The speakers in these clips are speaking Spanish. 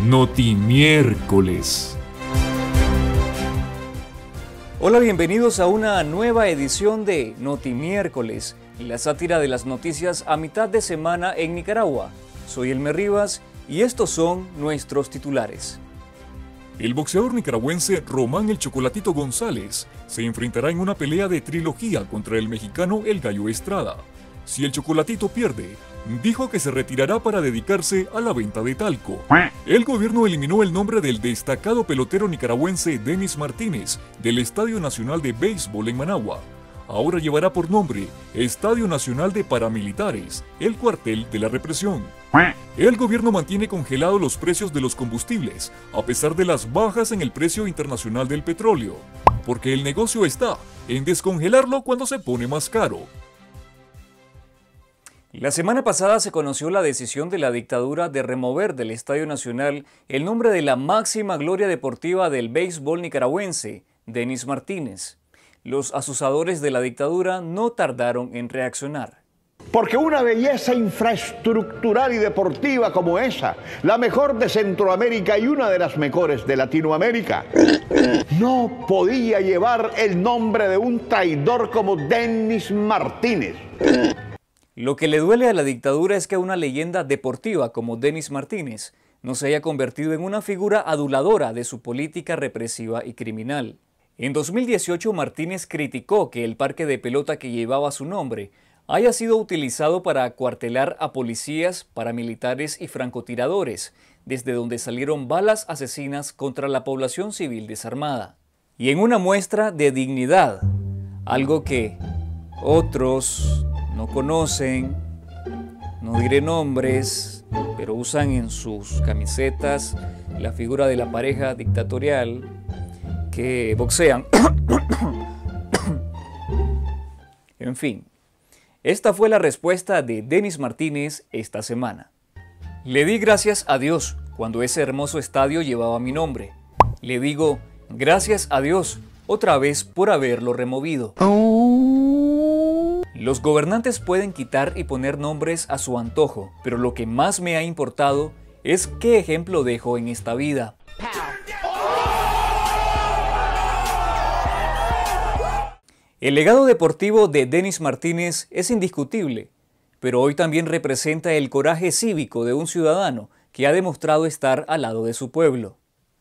Notimiércoles. Hola, bienvenidos a una nueva edición de Notimiércoles, la sátira de las noticias a mitad de semana en Nicaragua. Soy Elmer Rivas y estos son nuestros titulares. El boxeador nicaragüense Román El Chocolatito González se enfrentará en una pelea de trilogía contra el mexicano El Gallo Estrada. Si el Chocolatito pierde, dijo que se retirará para dedicarse a la venta de talco. El gobierno eliminó el nombre del destacado pelotero nicaragüense Denis Martínez del Estadio Nacional de Béisbol en Managua. Ahora llevará por nombre Estadio Nacional de Paramilitares, el cuartel de la represión. El gobierno mantiene congelados los precios de los combustibles, a pesar de las bajas en el precio internacional del petróleo, porque el negocio está en descongelarlo cuando se pone más caro. La semana pasada se conoció la decisión de la dictadura de remover del Estadio Nacional el nombre de la máxima gloria deportiva del béisbol nicaragüense, Denis Martínez. Los asusadores de la dictadura no tardaron en reaccionar. Porque una belleza infraestructural y deportiva como esa, la mejor de Centroamérica y una de las mejores de Latinoamérica, no podía llevar el nombre de un traidor como Denis Martínez. Lo que le duele a la dictadura es que una leyenda deportiva como Denis Martínez no se haya convertido en una figura aduladora de su política represiva y criminal. En 2018, Martínez criticó que el parque de pelota que llevaba su nombre haya sido utilizado para acuartelar a policías, paramilitares y francotiradores, desde donde salieron balas asesinas contra la población civil desarmada. Y en una muestra de dignidad, algo que otros no conocen, no diré nombres, pero usan en sus camisetas la figura de la pareja dictatorial que boxean. En fin, esta fue la respuesta de Denis Martínez esta semana. Le di gracias a Dios cuando ese hermoso estadio llevaba mi nombre. Le digo gracias a Dios otra vez por haberlo removido. Los gobernantes pueden quitar y poner nombres a su antojo, pero lo que más me ha importado es qué ejemplo dejo en esta vida. El legado deportivo de Denis Martínez es indiscutible, pero hoy también representa el coraje cívico de un ciudadano que ha demostrado estar al lado de su pueblo.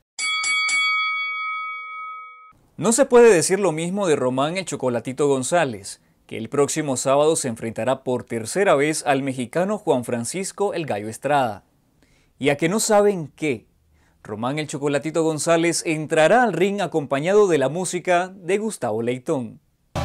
No se puede decir lo mismo de Román El Chocolatito González, que el próximo sábado se enfrentará por tercera vez al mexicano Juan Francisco El Gallo Estrada. Y a que no saben qué, Román El Chocolatito González entrará al ring acompañado de la música de Gustavo Leitón.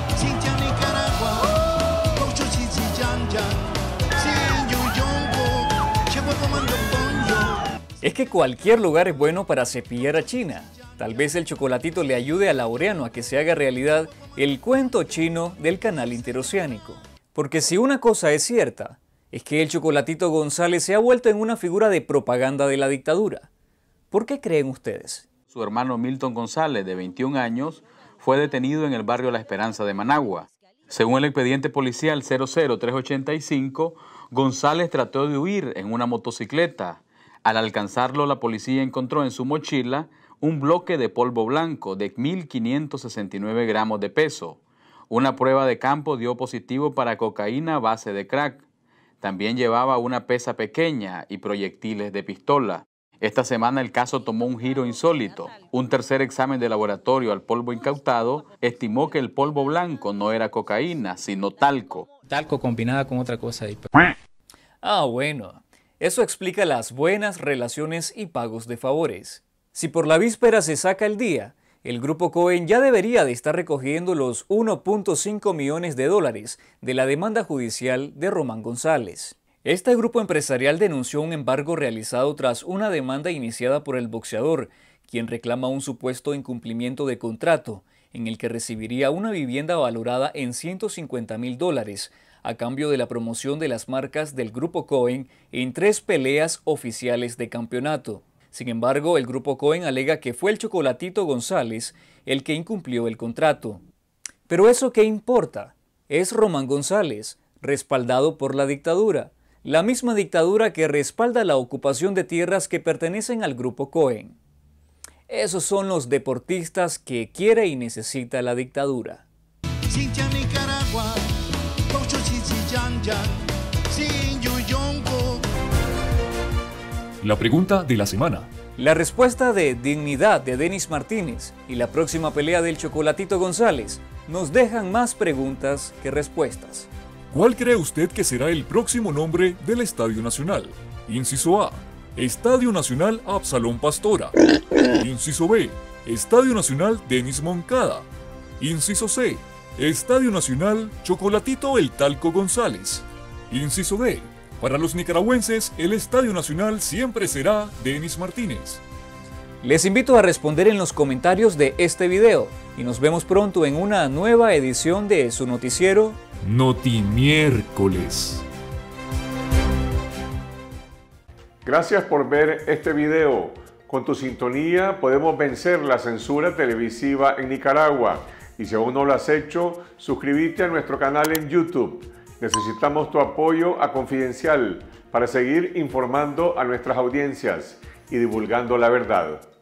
Es que cualquier lugar es bueno para cepillar a China. Tal vez el chocolatito le ayude a Laureano a que se haga realidad el cuento chino del canal interoceánico. Porque si una cosa es cierta, es que el Chocolatito González se ha vuelto en una figura de propaganda de la dictadura. ¿Por qué creen ustedes? Su hermano Milton González, de 21 años, fue detenido en el barrio La Esperanza de Managua. Según el expediente policial 00385, González trató de huir en una motocicleta. Al alcanzarlo, la policía encontró en su mochila un bloque de polvo blanco de 1.569 gramos de peso. Una prueba de campo dio positivo para cocaína a base de crack. También llevaba una pesa pequeña y proyectiles de pistola. Esta semana el caso tomó un giro insólito. Un tercer examen de laboratorio al polvo incautado estimó que el polvo blanco no era cocaína, sino talco. Talco combinada con otra cosa ahí. Ah, bueno. Eso explica las buenas relaciones y pagos de favores. Si por la víspera se saca el día, el Grupo Cohen ya debería de estar recogiendo los 1.5 millones de dólares de la demanda judicial de Román González. Este grupo empresarial denunció un embargo realizado tras una demanda iniciada por el boxeador, quien reclama un supuesto incumplimiento de contrato, en el que recibiría una vivienda valorada en $150,000 a cambio de la promoción de las marcas del Grupo Cohen en 3 peleas oficiales de campeonato. Sin embargo, el Grupo Cohen alega que fue el Chocolatito González el que incumplió el contrato. ¿Pero eso qué importa? Es Román González, respaldado por la dictadura. la misma dictadura que respalda la ocupación de tierras que pertenecen al grupo Cohen. Esos son los deportistas que quiere y necesita la dictadura. La pregunta de la semana. La respuesta de Dignidad de Denis Martínez y la próxima pelea del Chocolatito González nos dejan más preguntas que respuestas. ¿Cuál cree usted que será el próximo nombre del Estadio Nacional? Inciso A, Estadio Nacional Absalón Pastora. Inciso B, Estadio Nacional Denis Moncada. Inciso C, Estadio Nacional Chocolatito El Talco González. Inciso D, para los nicaragüenses, el Estadio Nacional siempre será Denis Martínez. Les invito a responder en los comentarios de este video y nos vemos pronto en una nueva edición de su noticiero Notimiércoles. Gracias por ver este video. Con tu sintonía podemos vencer la censura televisiva en Nicaragua. Y si aún no lo has hecho, suscríbete a nuestro canal en YouTube. Necesitamos tu apoyo a Confidencial para seguir informando a nuestras audiencias y divulgando la verdad.